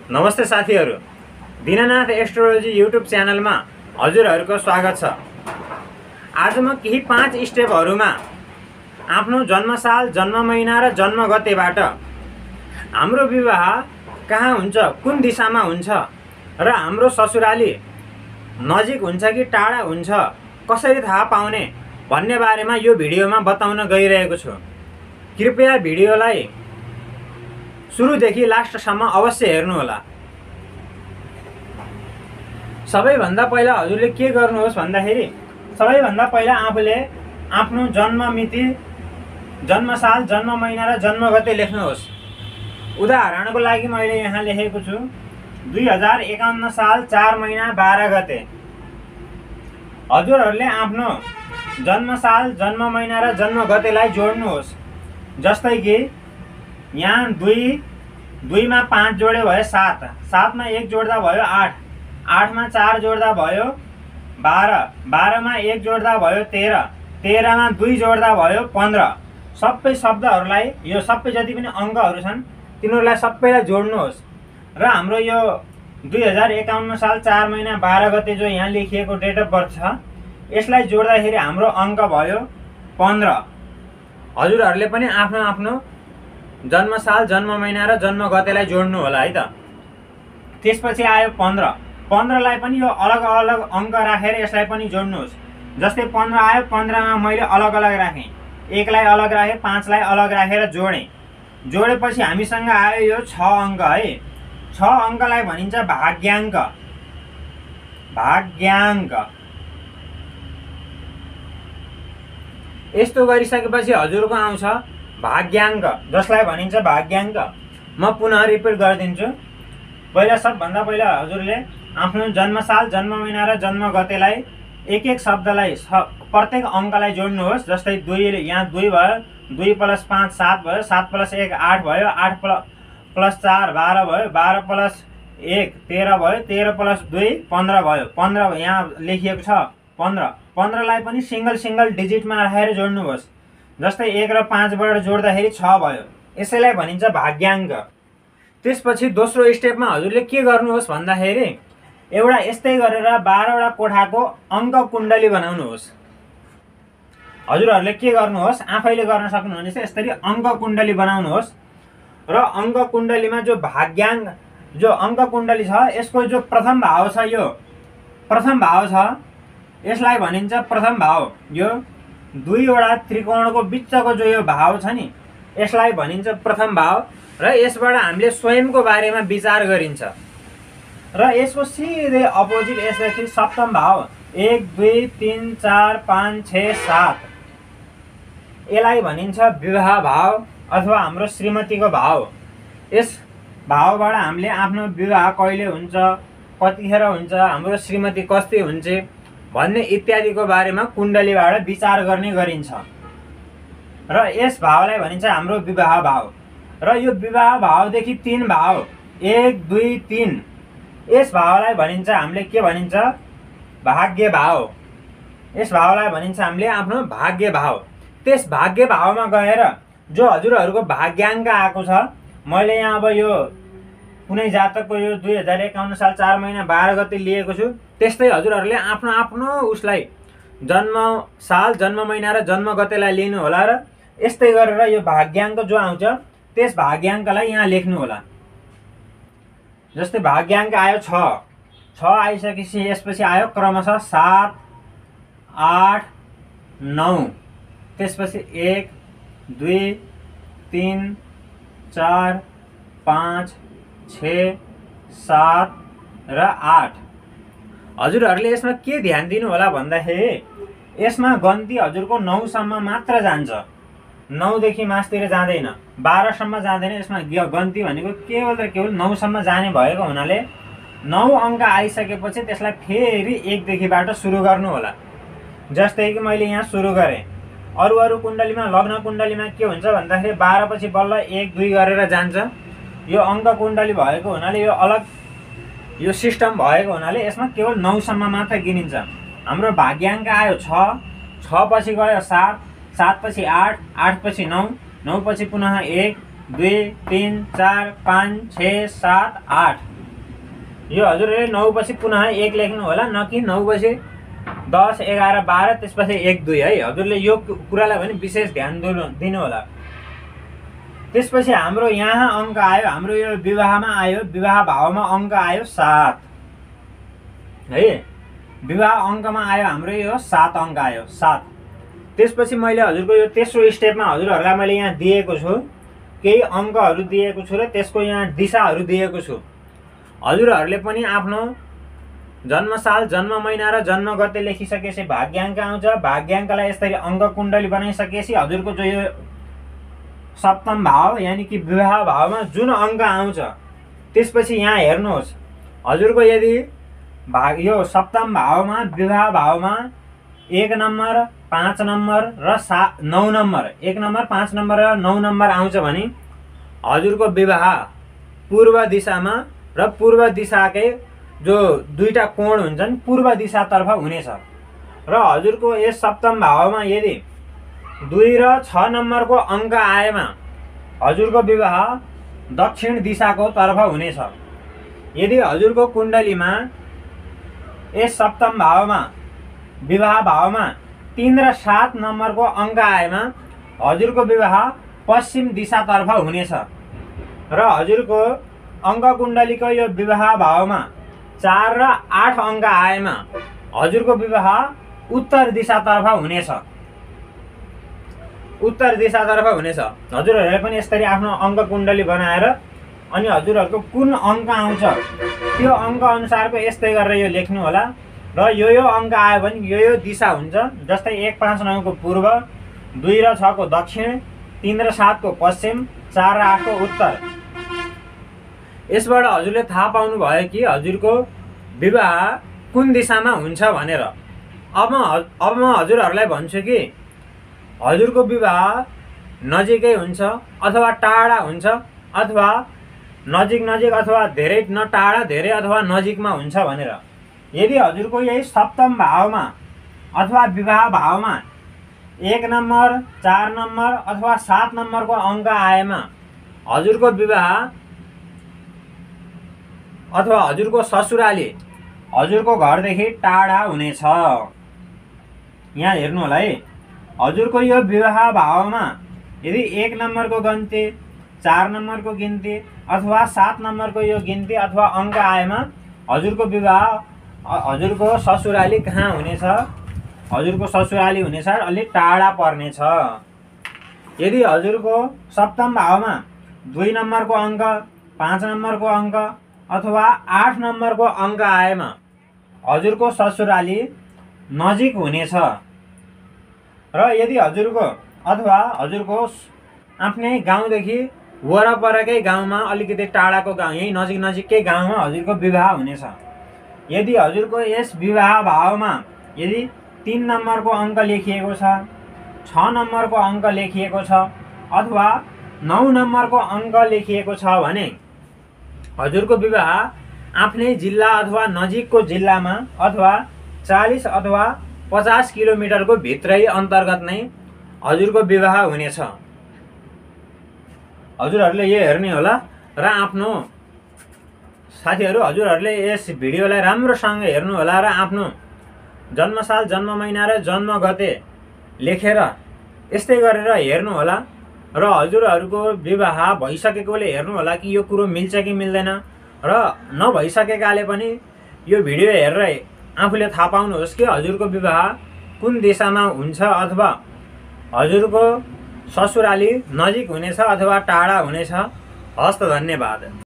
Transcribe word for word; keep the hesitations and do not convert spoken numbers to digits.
नमस्ते साथीहरु, Deenanath astrology YouTube च्यानलमा हजुरहरुको स्वागत छ। आज म केही पाँच स्टेपहरुमा आफ्नो जन्मसाल, जन्म महिना र जन्म गतेबाट हाम्रो विवाह कहाँ हुन्छ, कुन दिशामा हुन्छ र हाम्रो ससुराली नजिक हुन्छ कि टाढा हुन्छ, कसरी थाहा पाउने भन्ने बारेमा यो भिडियोमा बताउन गइरहेको छु। कृपया भिडियोलाई सुरुदेखि लास्टसम्म अवश्य हेर्नुहोला। सबैभन्दा पहिला हजुरले के गर्नुहोस् भन्दाखेरि सबैभन्दा पहिला आफूले आफ्नो जन्म मिति, जन्मसाल, जन्म महिना र जन्म गते लेख्नुहोस्। उदाहरणको लागि मैले यहाँ लेखेको छु दुई हजार एकाउन्न साल चार महिना बाह्र गते। हजुरहरूले आफ्नो जन्मसाल, जन्म महिना र जन्म गतेलाई जोड्नुहोस्। जस्तै कि यहाँ दुई, दुईमा पाँच जोड्यो भयो सात, सातमा एक जोड्दा भयो आठ, आठमा चार जोड्दा भयो बाह्र, बाह्रमा एक जोड्दा भयो तेह्र, तेह्रमा दुई जोड्दा भयो पन्ध्र। सबै शब्दहरूलाई, यो सबै जति पनि अङ्कहरू छन् तिनीहरूलाई सबैलाई जोड्नुहोस् र हाम्रो यो दुई हजार एकाउन्न साल चार महिना बाह्र गते जो यहाँ लेखिएको डेट अफ बर्थ छ यसलाई जोड्दाखेरि हाम्रो अङ्क भयो पन्ध्र। हजुरहरूले पनि आफ्नो आफ्नो जन्मसाल, जन्म महिना र जन्म गतेलाई जोड्नु होला है त। त्यसपछि आयो पन्ध्र, पन्ध्रलाई पनि यो अलग अलग अङ्क राखेर यसलाई पनि जोड्नुहोस्। जस्तै पन्ध्र आयो, पन्ध्रमा मैले अलग अलग राखेँ, एकलाई अलग राखेँ, पाँचलाई अलग राखेर जोडेँ। जोडेपछि हामीसँग आयो यो छ अङ्क है। छ अङ्कलाई भनिन्छ भाग्याङ्क। भाग्याङ्क यस्तो गरिसकेपछि हजुरको आउँछ भाग्याङ्क, जसलाई भनिन्छ भाग्याङ्क। म पुनः रिपिट गरिदिन्छु। पहिला सबभन्दा पहिला हजुरले आफ्नो जन्मसाल, जन्म महिना र जन्म गतेलाई एक एक शब्दलाई प्रत्येक अङ्कलाई जोड्नुहोस्। जस्तै दुई, यहाँ दुई भयो, दुई प्लस पाँच सात भयो, सात प्लस एक आठ भयो, आठ प्लस चार बाह्र भयो, बाह्र प्लस एक तेह्र भयो, तेह्र प्लस दुई पन्ध्र भयो, पन्ध्र यहाँ लेखिएको छ पन्ध्र। पन्ध्रलाई पनि सिङ्गल सिङ्गल डिजिटमा राखेर जोड्नुहोस्। जस्तै एक र पाँचबाट जोड्दाखेरि छ भयो, यसैलाई भनिन्छ भाग्याङ्क। त्यसपछि दोस्रो स्टेपमा हजुरले के गर्नुहोस् भन्दाखेरि एउटा यस्तै गरेर बाह्रवटा कोठाको अङ्क कुण्डली बनाउनुहोस्। हजुरहरूले के गर्नुहोस्, आफैले गर्न सक्नुहुनेछ, यसरी अङ्क कुण्डली बनाउनुहोस् र अङ्क कुण्डलीमा जो भाग्याङ्क, जो अङ्क कुण्डली छ यसको जो प्रथम भाव छ, यो प्रथम भाव छ, यसलाई भनिन्छ प्रथम भाव। यो दुईवटा त्रिकोणको बिचको जो यो भाव छ नि यसलाई भनिन्छ प्रथम भाव र यसबाट हामीले स्वयंको बारेमा विचार गरिन्छ। र यसको सिधै अपोजिट यसदेखि सप्तम भाव, एक दुई तिन चार पाँच छ सात, यसलाई भनिन्छ विवाह भाव अथवा हाम्रो श्रीमतीको भाव। यस भावबाट हामीले आफ्नो विवाह कहिले हुन्छ, कतिखेर हुन्छ, हाम्रो श्रीमती कस्तै हुन्छ भन्ने इत्यादिको बारेमा कुण्डलीबाट विचार गर्ने गरिन्छ। र यस भावलाई भनिन्छ हाम्रो विवाह भाव। र यो विवाह भावदेखि तीन भाव, एक दुई तीन, यस भावलाई भनिन्छ हामीले के भनिन्छ भाग्य भाव। यस भावलाई भनिन्छ हामीले आफ्नो भाग्य भाव। त्यस भाग्य भावमा गएर जो हजुरहरूको भाग्याङ्क आएको छ, मैले यहाँ अब यो कुनै जातकको यो दुई हजार एकाउन्न साल चार महिना बाह्र गते लिएको छु, त्यस्तै हजुरहरूले आफ्नो आफ्नो उसलाई जन्म साल, जन्म महिना र जन्म गतेलाई लिनु होला र यस्तै गरेर यो भाग्याङ्क जो आउँछ त्यस भाग्याङ्कलाई यहाँ लेख्नु होला। जस्तै भाग्याङ्क आयो छ, छ आइसकेपछि यसपछि आयो क्रमशः सात, आठ, नौ, त्यसपछि एक, दुई, तिन, चार, पाँच, छ, सात र आठ। हजुरहरूले यसमा के ध्यान दिनु होला भन्दाखेरि यसमा गन्ती हजुरको नौसम्म मात्र जान्छ, नौदेखि मासतिर जाँदैन, बाह्रसम्म जाँदैन। यसमा गन्ती भनेको केवल र केवल नौसम्म जाने भएको हुनाले नौ अङ्क आइसकेपछि त्यसलाई फेरि एकदेखिबाट सुरु गर्नु होला। जस्तै कि मैले यहाँ सुरु गरेँ। अरू अरू कुण्डलीमा, लग्न कुण्डलीमा के हुन्छ भन्दाखेरि बाह्र पछि बल्ल एक दुई गरेर जान्छ। यो अङ्क कुण्डली भएको हुनाले, यो अलग यो सिस्टम भएको हुनाले यसमा केवल नौसम्म मात्र गिनिन्छ। हाम्रो भाग्याङ्क आयो छ, छ पछि गयो सात, सात पछि आठ, आठ पछि नौ, नौ पछि पुनः एक, दुई, तीन, चार, पाँच, छ, सात, आठ। यो हजुरले नौ पछि पुनः एक लेख्नु होला, न कि नौ पछि दस एघार बाह्र त्यसपछि एक दुई है। हजुरले यो कुरालाई पनि विशेष ध्यान दिनु होला। त्यसपछि हाम्रो यहाँ अङ्क आयो, हाम्रो यो विवाहमा आयो, विवाह भावमा अङ्क आयो सात है। विवाह अङ्कमा आयो हाम्रो यो सात अङ्क आयो, सात। त्यसपछि मैले हजुरको यो तेस्रो स्टेपमा हजुरहरूलाई मैले यहाँ दिएको छु, केही अङ्कहरू दिएको छु र त्यसको यहाँ दिशाहरू दिएको छु। हजुरहरूले पनि आफ्नो जन्मसाल, जन्म महिना र जन्म गते लेखिसकेपछि भाग्याङ्क आउँछ। भाग्याङ्कलाई यसरी अङ्क कुण्डली बनाइसकेपछि हजुरको जो यो सप्तम भाव यानि कि विवाह भावमा जुन अङ्क आउँछ त्यसपछि यहाँ हेर्नुहोस्, हजुरको यदि भाग यो सप्तम भावमा विवाह भावमा एक नम्बर, पाँच नम्बर र सात नौ नम्बर, एक नम्बर, पाँच नम्बर र नौ नम्बर आउँछ भने हजुरको विवाह पूर्व दिशामा र पूर्व दिशाकै जो दुईटा कोण हुन्छन् पूर्व दिशातर्फ हुनेछ। र हजुरको यस सप्तम भावमा यदि दुई र छ नम्बरको अङ्क आएमा हजुरको विवाह दक्षिण दिशाको तर्फ हुनेछ। यदि हजुरको कुण्डलीमा यस सप्तम भावमा विवाह भावमा तीन र सात नम्बरको अङ्क आएमा हजुरको विवाह पश्चिम दिशातर्फ हुनेछ। र हजुरको अङ्क कुण्डलीको यो विवाह भावमा चार र आठ अङ्क आएमा हजुरको विवाह उत्तर दिशातर्फ हुनेछ, उत्तर दिशातर्फ हुनेछ। हजुरहरूले पनि यसरी आफ्नो अङ्क कुण्डली बनाएर अनि हजुरहरूको कुन अङ्क आउँछ त्यो अङ्क अनुसारको यस्तै गरेर यो लेख्नु होला। र यो यो अङ्क आयो भने यो यो दिशा हुन्छ, जस्तै एक पाँच नौको पूर्व, दुई र छको दक्षिण, तीन र सातको पश्चिम, चार र आठको उत्तर। यसबाट हजुरले थाहा पाउनु भयो कि हजुरको विवाह कुन दिशामा हुन्छ भनेर। अब अब म हजुरहरूलाई भन्छु कि हजुरको विवाह नजिकै हुन्छ अथवा टाढा हुन्छ अथवा नजिक नजिक अथवा धेरै न टाढा धेरै अथवा नजिकमा हुन्छ भनेर। यदि हजुरको यही सप्तम भावमा अथवा विवाह भावमा एक नम्बर, चार नम्बर अथवा सात नम्बरको अङ्क आएमा हजुरको विवाह अथवा हजुरको ससुराली हजुरको घरदेखि टाढा हुनेछ। यहाँ हेर्नु होला है, हजुरको यो विवाह भावमा यदि एक नम्बरको गिन्ती, चार नम्बरको गिन्ती अथवा सात नम्बरको यो गिन्ती अथवा अङ्क आएमा हजुरको विवाह हजुरको ससुराली कहाँ हुनेछ, हजुरको ससुराली हुनेछ अलिक टाढा पर्नेछ। यदि हजुरको सप्तम भावमा दुई नम्बरको अङ्क, पाँच नम्बरको अङ्क अथवा आठ नम्बरको अङ्क आएमा हजुरको ससुराली नजिक हुनेछ। र यदि हजुरको अथवा हजुरको आफ्नै गाउँदेखि वरपरकै गाउँमा अलिकति टाढाको गाउँ, यही नजिक नजिककै गाउँमा हजुरको विवाह हुनेछ। यदि हजुरको यस विवाह भावमा यदि तीन नम्बरको अङ्क लेखिएको छ, छ नम्बरको अङ्क लेखिएको छ अथवा नौ नम्बरको अङ्क लेखिएको छ भने हजुरको विवाह आफ्नै जिल्ला अथवा नजिकको जिल्लामा अथवा चालीस अथवा पचास किलोमिटरको भित्रै अन्तर्गत नै हजुरको विवाह हुनेछ। हजुरहरूले यो हेर्ने होला र आफ्नो साथीहरू हजुरहरूले यस भिडियोलाई राम्रोसँग हेर्नु होला र आफ्नो जन्मसाल, जन्म महिना र जन्म गते लेखेर यस्तै गरेर हेर्नु होला। र हजुरहरूको विवाह भइसकेकोले हेर्नु होला कि यो कुरो मिल्छ कि मिल्दैन, र नभइसकेकाले पनि यो भिडियो हेरेर आफूले थाहा पाउनुहोस् कि हजुरको विवाह कुन दिशामा हुन्छ अथवा हजुरको ससुराली नजिक हुनेछ अथवा टाढा हुनेछ। हस्त, धन्यवाद।